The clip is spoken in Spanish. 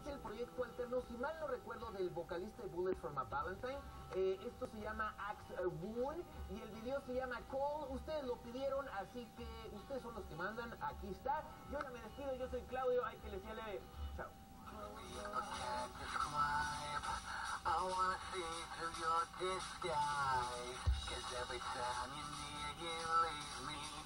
el proyecto alterno, si mal no recuerdo, del vocalista de Bullet for My Valentine. Esto se llama Axe Wound y el video se llama Call. Ustedes lo pidieron, así que ustedes son los que mandan. Aquí está. Yo ya me despido, yo soy Claudio. Hay que les leve. Chao. I wanna see through your disguise, 'cause every time you leave me